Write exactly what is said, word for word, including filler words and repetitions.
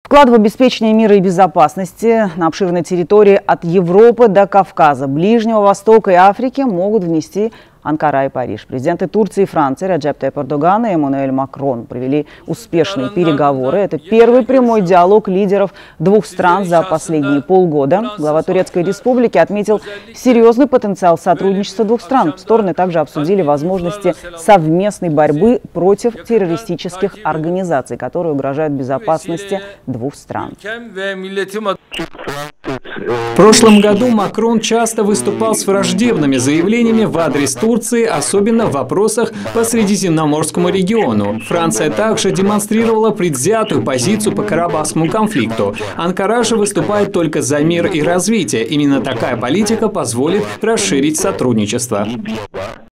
Вклад в обеспечение мира и безопасности на обширной территории от Европы до Кавказа, Ближнего Востока и Африки могут внести Анкара и Париж. Президенты Турции и Франции Реджеп Тайип Эрдоган и Эммануэль Макрон провели успешные переговоры. Это первый прямой диалог лидеров двух стран за последние полгода. Глава Турецкой республики отметил серьезный потенциал сотрудничества двух стран. Стороны также обсудили возможности совместной борьбы против террористических организаций, которые угрожают безопасности двух стран. В прошлом году Макрон часто выступал с враждебными заявлениями в адрес Турции, особенно в вопросах по Средиземноморскому региону. Франция также демонстрировала предвзятую позицию по Карабахскому конфликту. Анкара же выступает только за мир и развитие. Именно такая политика позволит расширить сотрудничество.